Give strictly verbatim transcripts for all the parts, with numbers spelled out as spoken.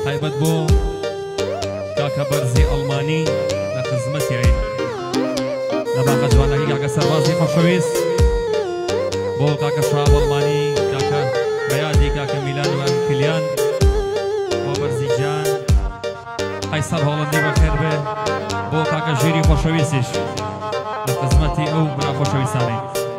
تایبەت بۆ کاکە بەرزی ئەڵمانی لە خزمەتی عین لە باقە جوانەکەی کاکە سەربازی خۆشەویست بۆ کاکە شعب ئەڵمانی کاکە بەیادی کاکە میلان و کلیان بۆ بەرزی گیان قەیسەر هۆڵەندی بەخێر بێ بۆ کاکە ژیری خۆشەویستیش لە خزمەتی ئەو برا خۆشەویستانەی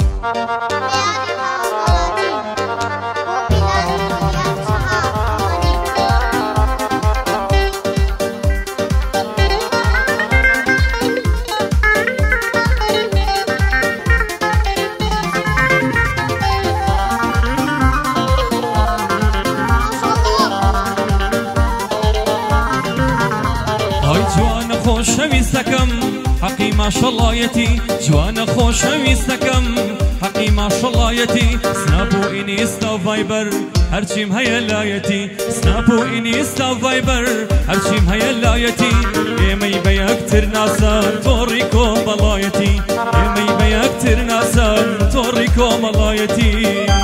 خۆشەویستەکەم حەقی ماشەڵایەتی جوانە خۆشەویستەکەم حەقی ماشەڵایەتی سناپ و ئینستا و ڤایبەر هەرچیم هەیە لایەتی سناپ و ئینستا و ڤایبەر هەرچیم هەیە لایەتی ئێمەی بە یەکتر ناسان تۆڕی کۆمەڵایەتی ئێمەی بە یەکتر ناسان تۆڕی کۆمەڵایەتی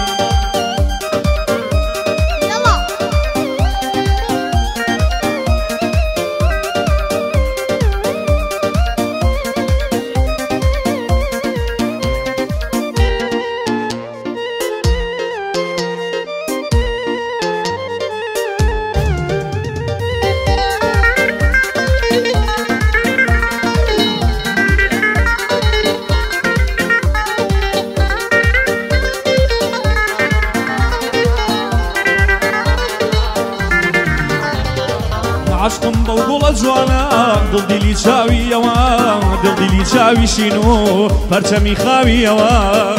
عشقم بەو گوڵە جوانە دڵدیلی چاویەوە دڵدیلی چاوی شین و پەرچەمی خاویەوە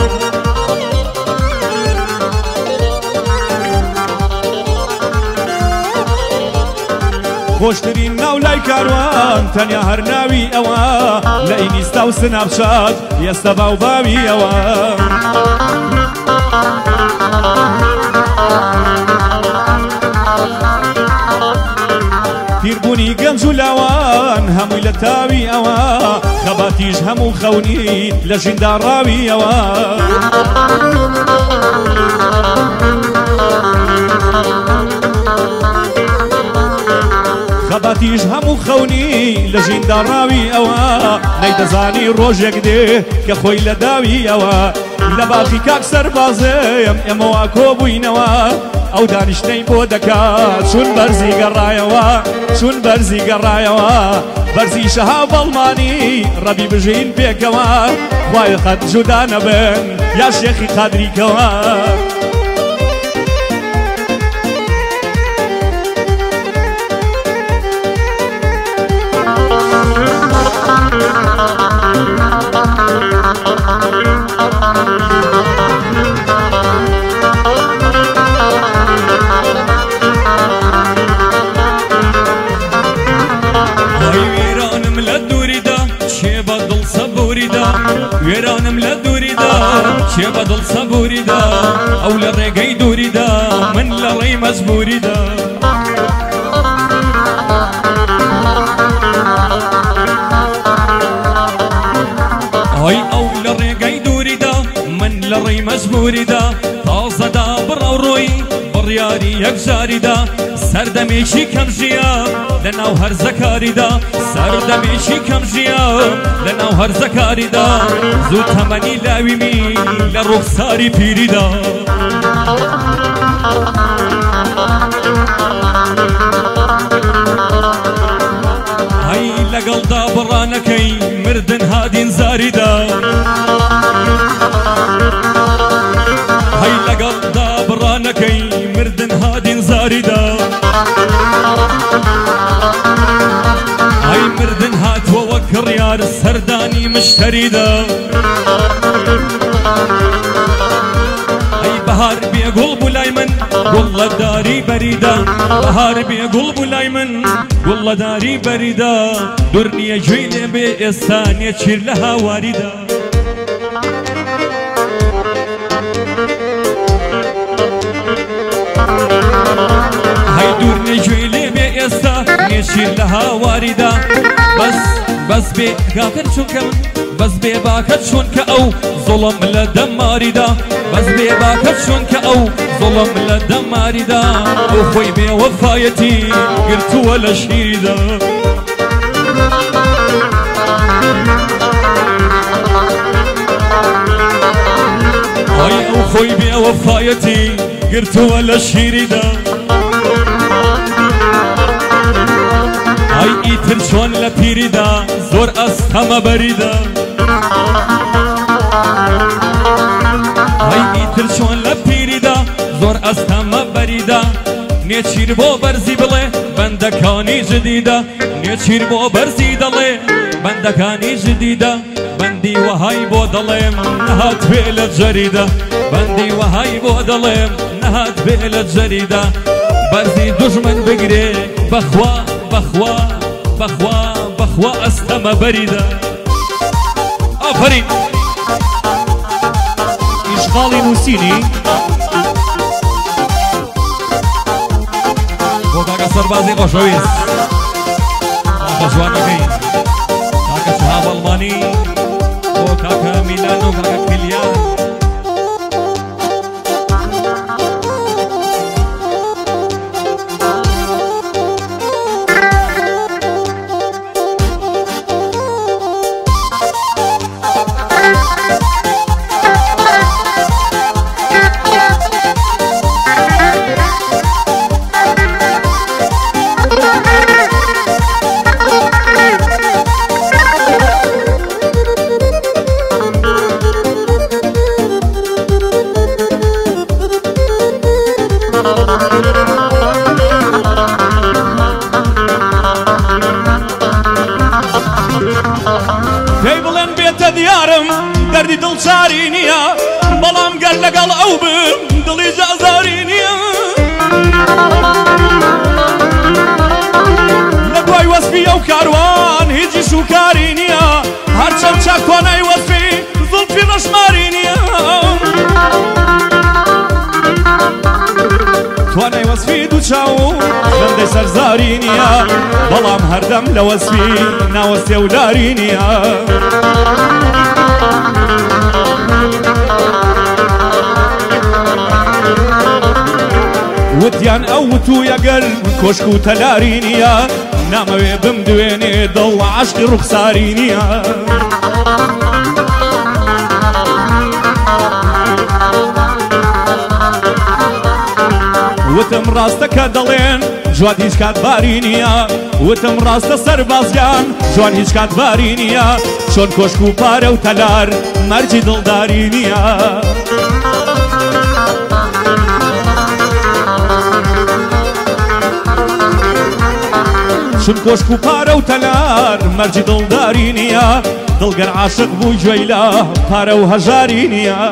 خۆشترین ناو لای کاروان تەنیا هەر ناوی ئەوە لە ئینستا و سناپچات ئێستا باو باویەوە پیربوونی گەنج و لاوان هەمووی لە تاوی ئەوە خەباتیش هەموو خەونی لە ژیندا ڕاویەوە خەباتیش هەموو خەونی لە ژیندا ڕاوی ئەوە نەیدەزانی ڕۆژێک دێ کە خۆی لە داوی ئەوە لە باخی کاک سەربازێم ئێمەوە کۆبووینەوە ئەو دانیشتەی بۆ دەکات چون بەرزی گەڕایەوە چون بەرزی گەڕایەوە بەرزی شەها بەڵمانی ڕەبی بژین پێکەوە خوای قەت جودا نەبن یا شێخی قادریکەوە وێرانم لە دووریدا چێ بەدڵ سەبووریدا ئەو لە ڕێگەی دووریدا من لە ڕێی مەجبوریدا ئای ئەو لە ڕێگەی دووریدا من لە ڕێی مەجبوریدا تازەدا بڕە ڕۆی بڕیاری یەکجاریدا سەردەمێکی کەم ژیە لە ناو هەرزەکاریدا سەردەمێکی کەم ژیە لە ناو هەرزەکاریدا زوو تەمەنی لاویمی لە ڕوخساری پیریدا هەی لەگەڵدا بڕانەکەی مردن هادین زاریدا هەی لەگەڵدا بڕانەکەی مردن هادین زاریدا ئای مردن هاتووە وەک کڕیار سەردانی مشتەریدا ئەی بەهار بێگوڵ بوو لای من گوڵ لە داری بەریدا بەهار بێگوڵ بوو لای من گوڵ لە داری بەریدا دوور نییە گوێی لێ بێ ئێستا نییە چیر لە هاواریدا هەی دوور نییە گوێی لێ بێ ئێستا نییە چیر لە هاواریدا بەس بەس بێ گاکەن چونکە بەس بێباکەت چۆن کە ئەو زۆڵم لە دەماریدا بەس بێباکەت چۆن کە ئەو زۆڵم لە دەماریدا ئەو خۆی بێوەفایەتی گرتووە لە شیریدا ئای ئەو خۆی بێوەفایەتی گرتووە لە شیریدا ئای ئیتر چۆن لە پیریدا زۆر ئەستەمە بەریدا ئای ئیتر چۆن لە پیریدا زۆر ئەستەمە بەریدا نێچیر بۆ بەرزی بڵێ بەندەکانی جدیدە نێچیر بۆ بەرزی دەڵێ بەندەکانی جدیدە بەندی وەهای بۆ دەڵێم نەهات بێ لە جەریدە بەندی وەهای بۆ دەڵێم نەهات بێ لە جەریدە بەرزی دوژمن بگرێ بەخوا بەخوا بەخوا بەخوا ئەستەمە بەریدە ئافرین ئیشغاڵی نووسینی بۆ کاکە سەربازی خۆشەویست کاکە جوانەکەی کاکە شەهاب ئەڵمانی بۆ کاکە میلان و کاکە کلیان پێی بڵێن بێتە دیارم دەردی دڵچاری نییە بەڵام گەر لەگەڵ ئەو بم دڵی جازاری نییە لە دوای وەسفی ئەو کاروان هیچی شوکاری نییە هەرچەند چاک تۆنای وەسفی زوڵفی ڕەشماری نییە توانای وەسفی دوو چاو خەندەی سەرزاری نییە بەڵام هەردەم لە وەسفی ناوەستێ و داری نییە وتیان ئەو وتوویە گەر کۆشک و تەلاری نییە نامەوێ بمدوێنێ دڵ عەشقی ڕوخساری نییە وتم ڕاستە کە دەڵێن جوان هیچ کاتباری نییە وتم ڕاستە سەربازیان جوان هیچ کاتباری نییە چۆن کۆشک و پارە و تەلار مەرجی دڵداری نییە چون کۆشک و پارە و تەلار مەرجی دڵداری نییە دڵگەر عاشق بوو گوێی لە پارە و هەژاری نییە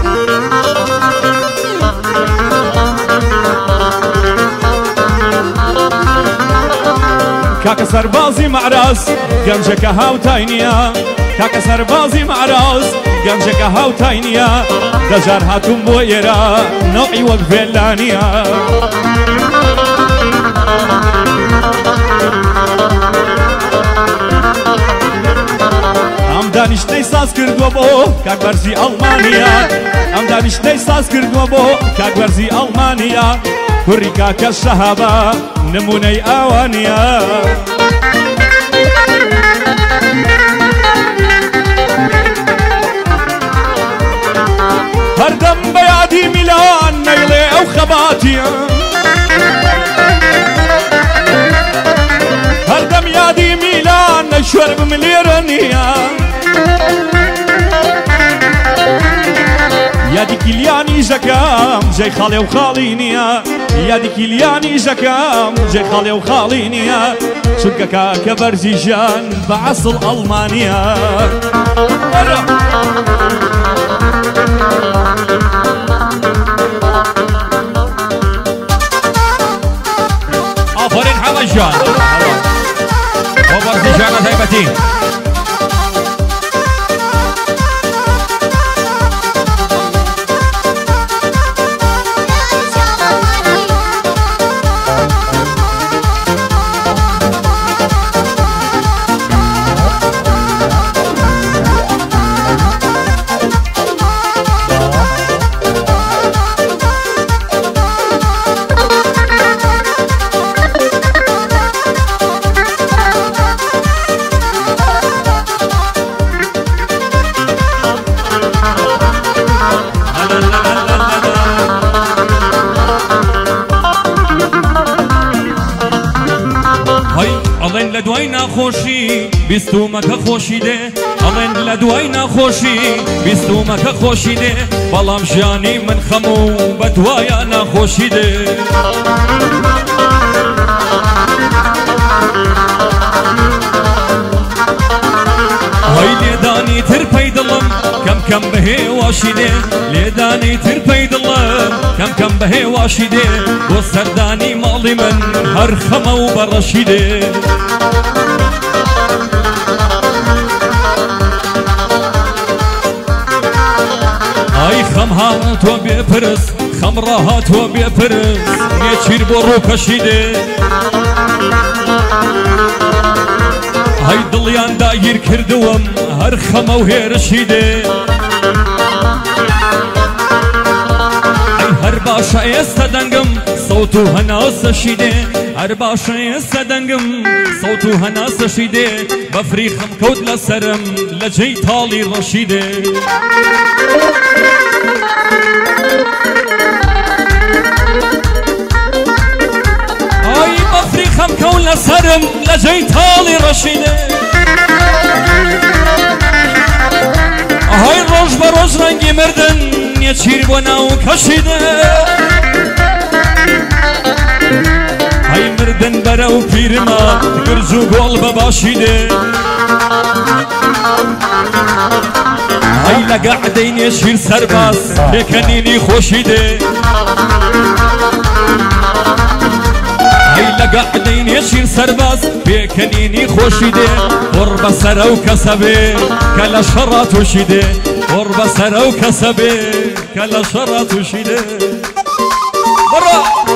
کاکە سەربازی مەعراز گەنجەکە هاوتای نییە کاکە سەربازی مەعراز گەنجەکە هاوتای نییە دەجار هاتووم بۆ ئێرە نەوعی وەک ڤێلانیە ئەم دانیشتەی ساز کردووە بۆ کاک بەرزی ئەڵمانیا ئەم دانیشتەی ساز کردووە بۆ کاک بەرزی ئەڵمانیا کوڕی کاکە شەهابە نمونەی ئاوانیە هەردەم بە یادی میلان نەیڵێ ئەو خەباتیە هەردەم یادی میلان نەشوەر بملێرە نییە یادی کلیانی ژەکەم جێی خاڵێ و خاڵی نییە یادی کلیانی ژەکەم جێی خاڵێ و خاڵی نییە چونکە کاکە بەرزی ژیان بە عەسڵ ئەڵمانیە ئافرین حەمە ژیان بۆ بەرزی ژیانە تایبەتی هەی ئەڵێن لە دوای ناخۆشی بیستومەکە خۆشی دێ ئەڵێن لە دوای ناخۆشی بیستومەکە خۆشی دێ بەڵام ژیانی من خەم و بە دوایە ناخۆشی دێ هەی لێدانی تر پەی دڵم کەم کەم بەهێواشی دێ لێدانی تر پەی دڵم کەم کەم بەهێواشی دێ بۆ سەردانی ماڵی من هەر خەمە و بەڕەشی دێ ئای خەم هاتووە بێپرس خەم ڕاهاتووە بێپرس نێچیر بۆ ڕووکەشی دێ هەی دڵیان داگیر کردووەم هەر خەمە و هێرشی دێ ئەی هەر باشە ئێستا دەنگم سەوت و هەناسەشی دێ هەر باشە ئێستا دەنگم سەوت و هەناسەشی دێ بەفری خەم کەوت لەسەرم لە جێی تاڵی ڕەشی دێ ئای بەفری خەم کەوت لەسەرم لە جێی تاڵی ڕەشی دێ ئەهای ڕۆژ بە ڕۆژ ڕەنگی مردن نێچیر بۆ ناو کەشی دێ هەی مردن بەرە و پیرمە گرج و گۆڵ بە باشی دێ هەی لە گەعدەی نێشیر سەرباز پێکەنینی خۆشی دێ هەی لە گەعدەی نێشیر سەرباز پێکەنینی خۆشی دێ قڕ بەسەرە و کەسە بێ کە لە شەڕا تووشی دێ قڕ بەسەرە و کەسە بێ کە لە شەڕا تووشی دێ بڕە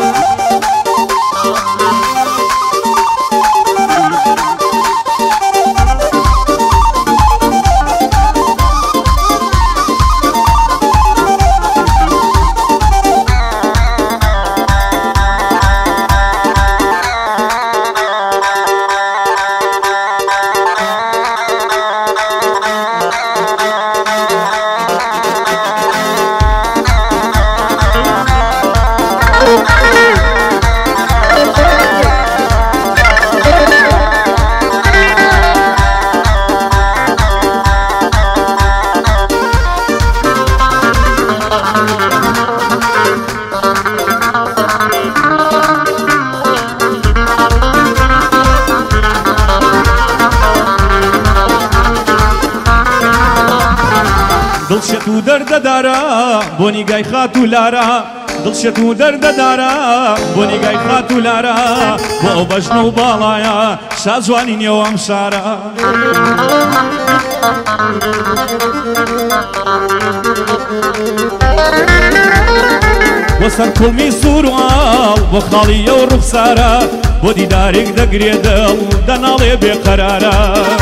دڵشێت و دەردەدارە بۆ نیگای خات و لارە دڵشێت و دەردەدارە بۆ نیگای خات و لارە بۆ ئەو بەژنە و باڵایە شاد جوانی نێوە ئەم شارە بۆ سەر کوڵمی سوورواڵ بۆ خاڵیە و ڕوخسارە بۆ دیدارێک دەگرێ دڵ دەناڵێ بێقەرارە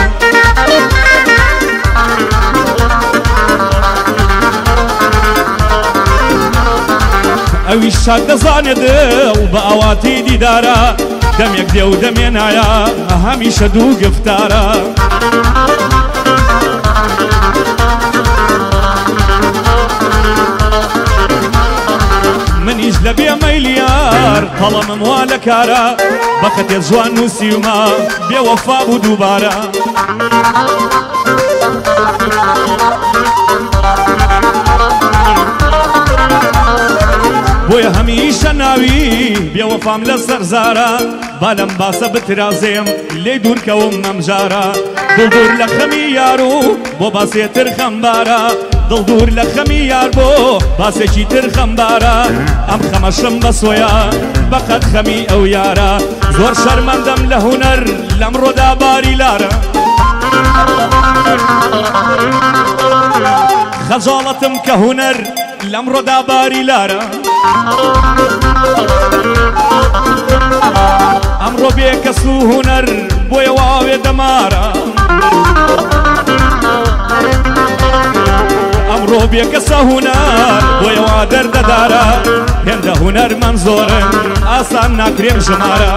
ئەویش شاد دەزانێ دڵ بە ئاواتی دیدارە دەمێک دێ و دەمێنایە هەمیشە دوو گفتارە منیش لە بێ مەیلیار هەڵەمم وا لە کارە بەخەتێ جوان نووسیومە بێوەفا بوو دووبارە بۆیە هەمیشە ناوی بێوەفام لە سەرزارە با لەم باسە بترازێم لێی دوورکەوم ئەمجارە دڵدور لە خەمی یار و بۆ باسێتر خەمبارە دڵدور لە خەمی یار بۆ باسێکی تر خەمبارە ئەم خەمەشم بە سۆیە بەقەت خەمی ئەو یارە زۆر شەرمەندەم لە هونەر لەمڕۆدا باری لارە خەجاڵەتم کە هونەر لەمڕۆدا باری لارە ئەمڕۆ بێکەس و هونەر بۆیە واوێ دەمارە ئەمڕۆ بێکەسە هونەر بۆیە وا دەردەدارە هێندە هونەرمەند زۆرن ئاسان ناکرێن ژمارە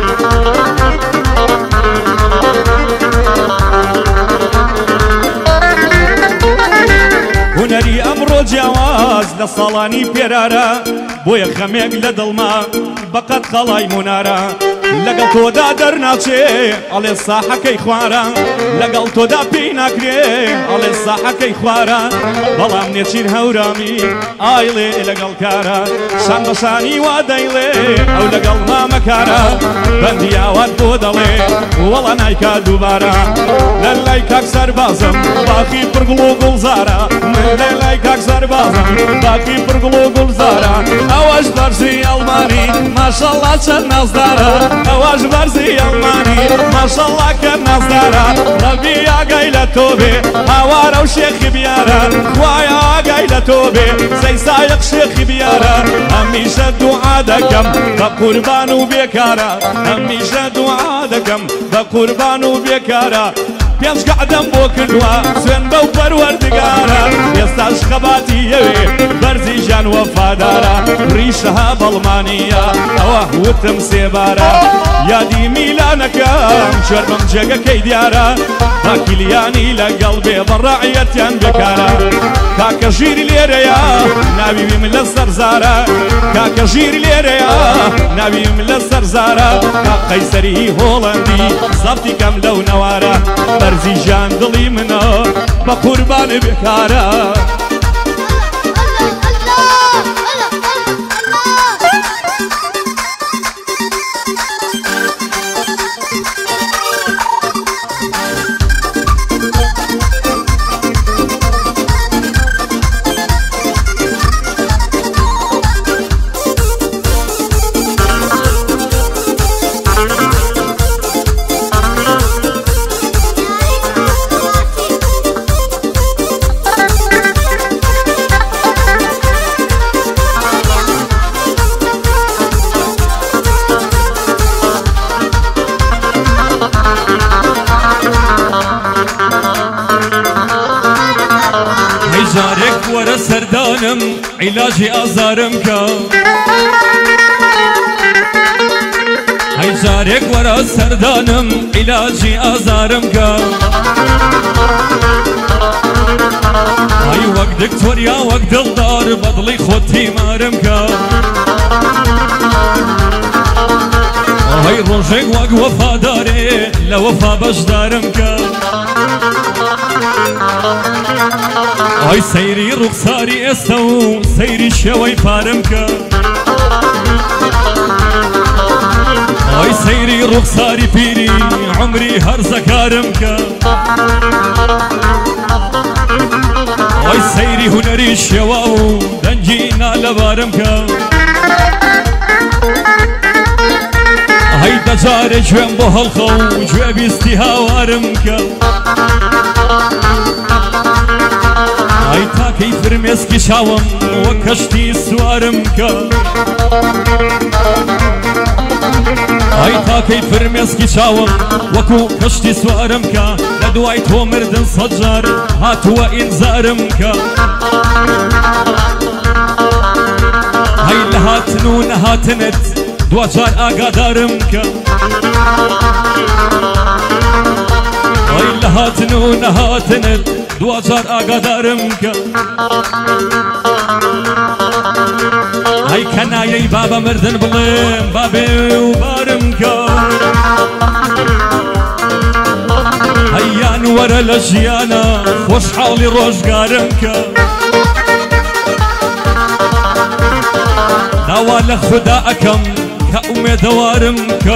هونەری ئەمڕۆ جیاواز لە ساڵانی پێرارە بۆیە خەمێک لە دڵما بەقەت خەڵای مونارە لەگەڵ تۆدا دەرناچێ ئەڵێ ساحەکەی خوارە لەگەڵ تۆدا پێی ناکرێ ئەڵێ ساحەکەی خوارە بەڵام نێچیر هەورامی ئایڵێ لەگەڵ کارە شان بەشانی وا دەیڵێ ئەو لەگەڵ مامەکارە بەندیاوات بۆ دەڵێ وەڵا نایکا دووبارە لە لای کاک سەربازم باقی پڕگڵ و گوڵزارە من لە لای کاک سەربازم باقی پڕگڵ و گوڵزارە ئەوەش بەرزی ئەڵمانی ماشەڵڵا چەند نازدارە ئەوەش بەرزی ئەڵمانی ماشەڵڵا کە نازدارە ڕەبی ئاگای لە تۆ بێ هاوارە و شێخی بیارە خوایە ئاگای لە تۆ بێ سەیسایق شێخی بیارە هەمیشە دوعا دەکەم بە قوربان و بێکارە هەمیشە دوعا دەکەم بە قوربان و بێکارە پێنج قەعدەم بۆ کردووە سوێن بەو پەروەردگارە ئێستاش خەباتی ئەوێ بەرزی ژیان وەفادارە ڕیشەها بەڵمانیە ئەوە وتم سێبارە یادی میلانەکەم چێرمەم جێگەکەی دیارە باکیلیانی لەگەڵ بێ بەڕاعەتیان بێکارە کاکە ژیری لێرەیە ناویم لە سەرزارە کاکە ژیری لێرەیە ناویم لە سەرزارە کا قەیسەری هۆڵەندی زەبتی کەم لەو نەوارە بەرزی ژیان دڵی منە بە قوربان بێکارە جارێک وەرە سەردانم عیلاجی ئازارم کە هەی جارێک وەرە سەردانم عیلاجی ئازارم کە هەی وەک دکتۆر یا وەک دڵدار بەدڵی خۆت تیمارم کە هەی ڕۆژێک وەک وەفادارێ لە وەفا بەشدارم کە ئای سەیری ڕوخساری ئێستا و سەیری شێوەی پارم کە ئای سەیری ڕوخساری پیری عمری هەرزەکارم کە ئای سەیری هونەری شێوە و دەنگی نالەبارم کە هەی دەجارێ گوێم بۆ هەڵخە و گوێ بیستی هاوارم کە ئای تاکەی فرمێسکی چاوم وەک کەشتی سوارم کە ئای تاکەی فرمێسکی چاوم وەکو کەشتی سوارم کە لە دوای تۆ مردن سەد جار هاتووە ئینزارم کە هەی لە هاتن و نەهاتنت دوجار ئاگادارم کە ئای لە هاتن و نەهاتنت دوجار ئاگادارم کە ئەی کەنایەی بابە مردن بڵێم بابێ و بارم کە هەیان وەرە لە ژیانە خۆشحاڵی ڕۆژگارم کە داوا لە خودا ئەکەم کە ئومێدەوارم کە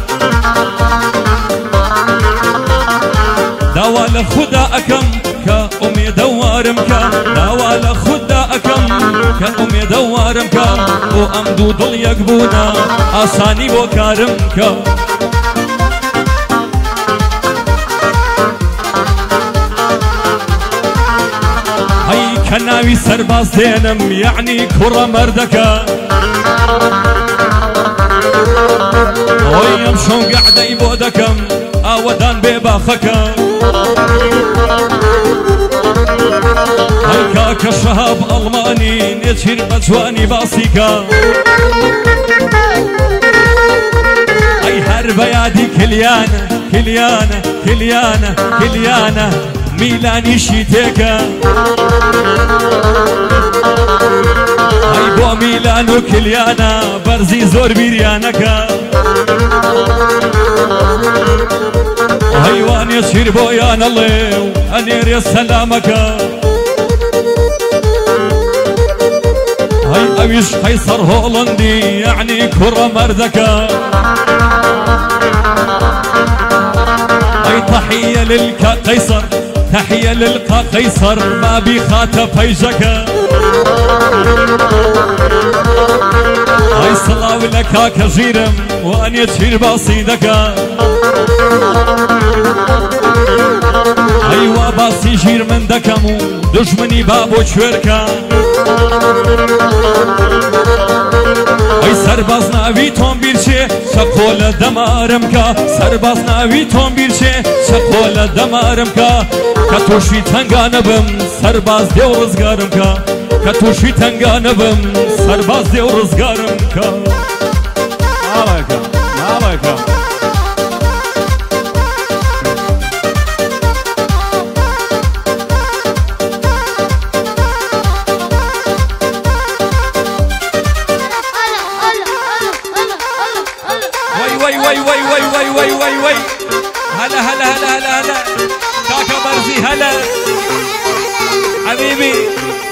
داوا لە خودا ئەکەم کە ئومێدەوارم کە داوا لە خودا ئەکەم کە ئومێدەوارم کە بۆ ئەم دوو دڵ یەک بوونە ئاسانی بۆ کارم کە هەی کە ناوی سەرباز دێنم یعنی کوڕە مەردەکە ئۆی ئەم شۆن گەعدەی بۆ دەکەم ئاوەدان بێ باخەکە هەی کاکە شەهاب ئەڵمانی نێچیر بە جوانی باسی کە ئەی هەر بە یادی کلیانە کلیانە کلیانە کلیانە میلانیشی تێکە ئەی بۆ میلان و کلیانە بەرزی زۆر بیریانەکە ايوان يشير بويان الله انير يا سلامك هاي اويش قيصر هولندي يعني كرة مردكة هاي تحية للكا قيصر تحية للقا قيصر ما بيخاطب فيجك هاي صلاة لك كجيرم وان يشير باصيدك ايوا باصي جير من دكمو دشمني بابو شوركا اي سرباز ناوی تون بیرچه شقول دمارم کا سرباز ناوی تون بیرچه شقول دمارم کا کتوشی تنگانبم سرباز دیو رزگارم کا کتوشی تنگانبم سرباز دیو رزگارم کا نالایکا نالایکا وي وي وي وي وي وي وي وي هلا هلا هلا هلا هلا كاكا برزي هلا حبيبي